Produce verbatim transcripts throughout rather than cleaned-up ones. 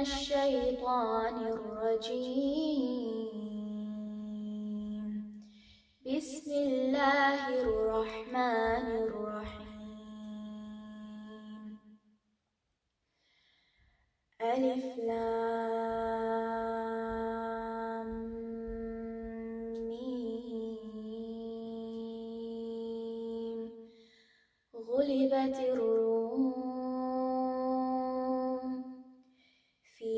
الشيطان الرجيم. بسم الله الرحمن الرحيم. ألف لام ميم. غلبت الروم في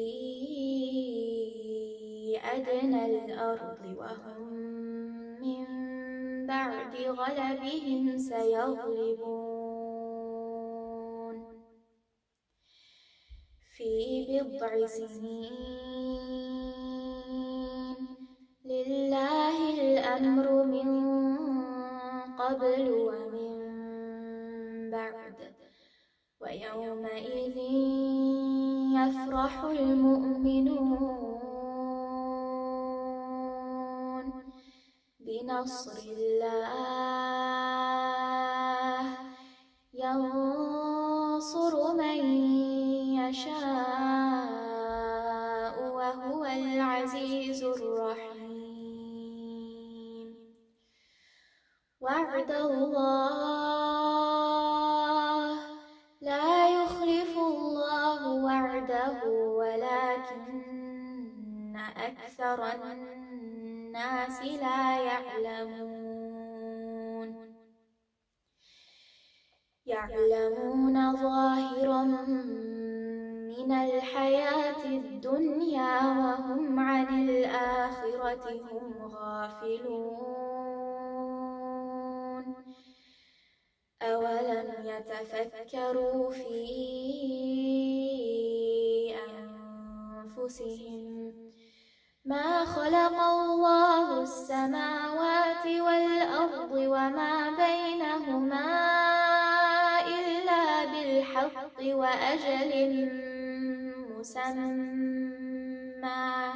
أدنى الأرض وهم من بعد غلبهم سيغلبون في بضع سنين. لله الأمر من قبل ومن بعد ويومئذ يفرح المؤمنون بنصر الله ينصر من يشاء وهو العزيز الرحيم. وعد الله لا يخلف الله وعده ولكن أكثر الناس لا يعلمون. يعلمون ظاهرا من الحياة الدنيا وهم عن الآخرة هم غافلون. أولم يتفكروا في أنفسهم ما خلق الله السماوات والأرض وما بينهما إلا بالحق وأجل مسمى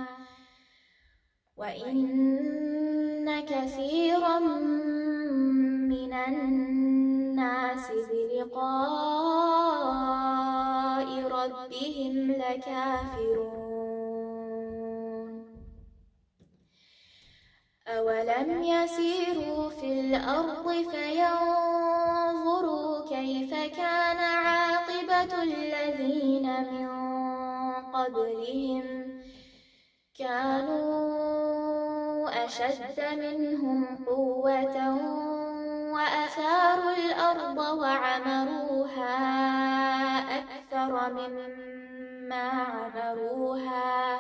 وإن كثيرا من الناس بلقاء ربهم لكافرون. أولم يسيروا في الأرض فينظروا كيف كان عاقبة الذين من قبلهم كانوا أشد منهم قوة وأثاروا الأرض وعمروها أكثر مما عمروها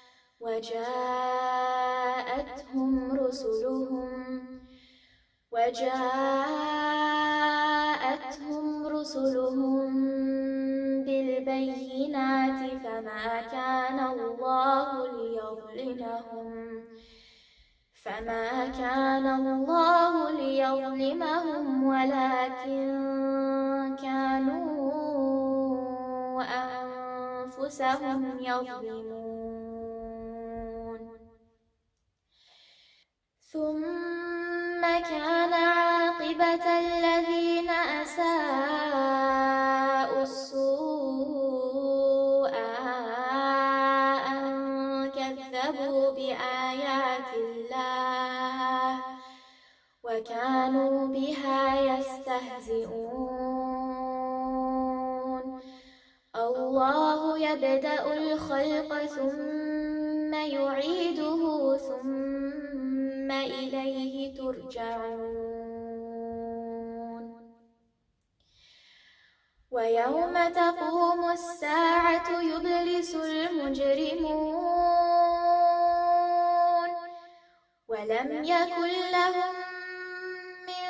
وجاءتهم رسلهم وجاءتهم رسلهم بالبينات فما كان الله ليظلمهم فما كان الله ليظلمهم ولكن كانوا أنفسهم يظلمون. ثم كان عاقبة الذين أساءوا السوء أن كذبوا بآيات الله وكانوا بها يستهزئون. الله يبدأ الخلق ثم يعيده ثم إليه ترجعون. ويوم تقوم الساعة يبلس المجرمون ولم يكن لهم من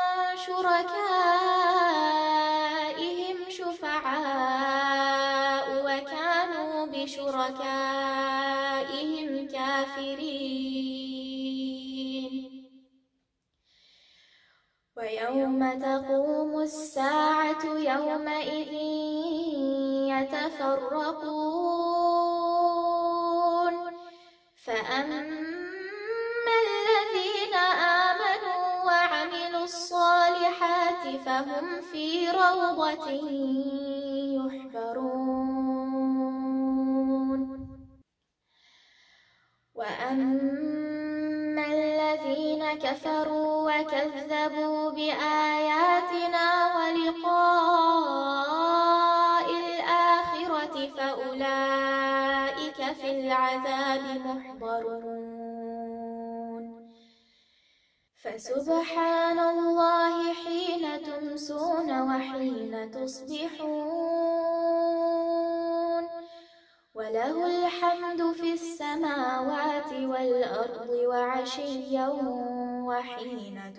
شركائهم شفعاء وكانوا بشركائهم كافرين. ويوم تقوم الساعة يومئذ يتفرقون فأما الذين آمنوا وعملوا الصالحات فهم في روضة يحبرون. وأما الذين كفروا وكذبوا بآياتنا ولقاء الآخرة فأولئك في العذاب محضرون فسبحان الله حين تمسون وحين تصبحون وله الحمد في السماوات والأرض وعشيا وحين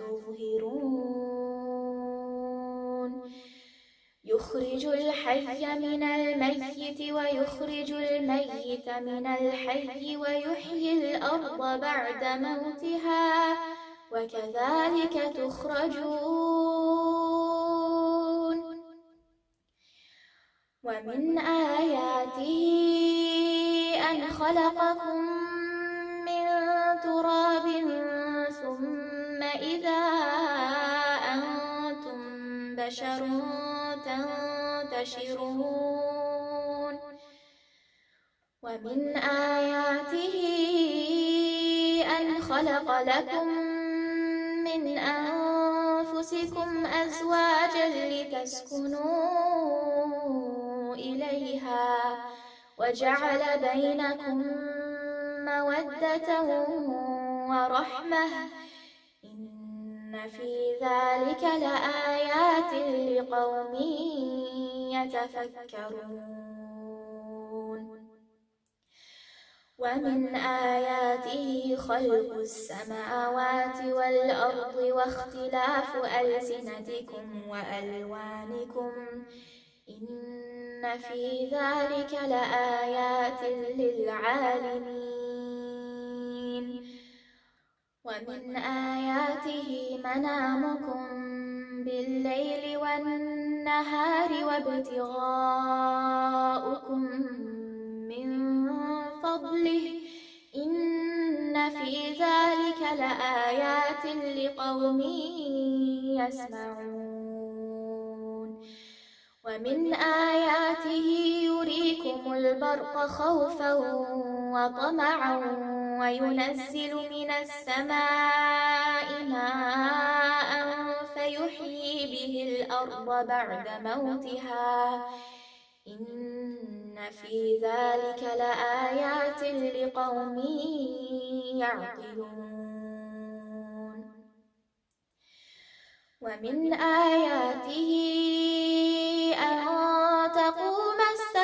تظهرون يخرج الحي من الميت ويخرج الميت من الحي ويحيي الأرض بعد موتها وكذلك تخرجون ومن آياته أن خلقكم من تراب ثم إذا أنتم بشر تنتشرون ومن آياته أن خلق لكم من أنفسكم أزواجا لتسكنوا إليها وجعل بينكم مودة ورحمة إن في ذلك لآيات لقوم يتفكرون ومن آياته خلق السماوات والأرض واختلاف ألسنتكم وألوانكم إن في ذلك لآيات للعالمين ومن آياته منامكم بالليل والنهار وابتغاؤكم من فضله إن في ذلك لآيات لقوم يسمعون ومن آياته يريكم البرق خوفا وطمعا وينزل من السماء ماء فيحيي به الأرض بعد موتها إن في ذلك لآيات لقوم يعقلون ومن آياته أن تقوم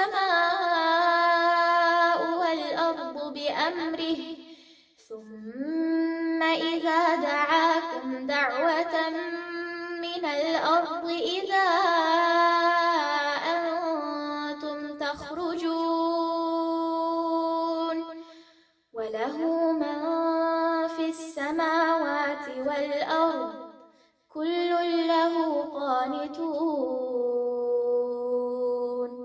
السماء والأرض بأمره ثم إذا دعاكم دعوة من الأرض إذا أنتم تخرجون وله من في السماوات والأرض كل له قانتون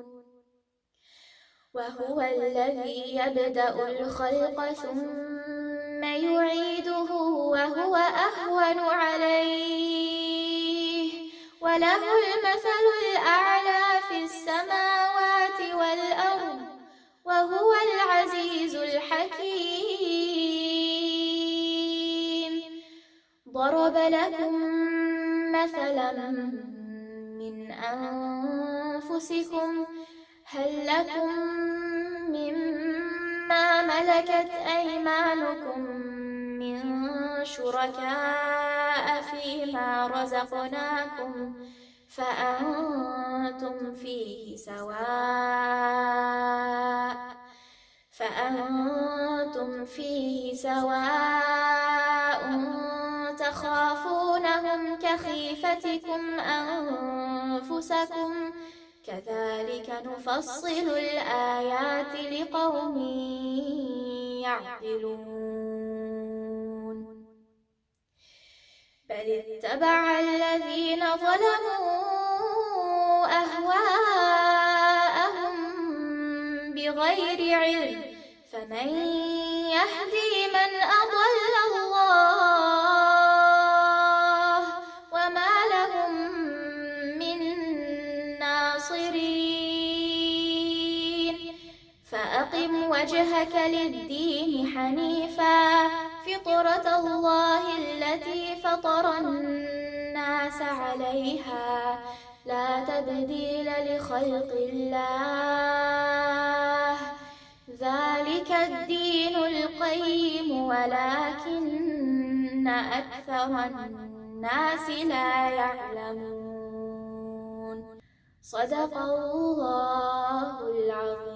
وهو الذي يبدأ الخلق ثم يعيده وهو أهون عليه وله المثل الأعلى في السماوات والأرض وهو العزيز الحكيم ضرب لكم مثلا من أنفسكم هل لكم مما ملكت أيمانكم من شركاء فيما رزقناكم فأنتم فيه سواء فأنتم فيه سواء تخافونهم كخيفتكم أنفسكم كذلك نفصل الآيات لقوم يعقلون بل اتبع الذين ظلموا أهواءهم بغير علم فمن يهدي من أضل الله وما لهم من ناصرين فأقم وجهك للدين حنيفا فطرة الله التي فطر الناس عليها لا تبديل لخلق الله ذلك الدين القيم ولكن أكثر الناس لا يعلمون. صدق الله العظيم.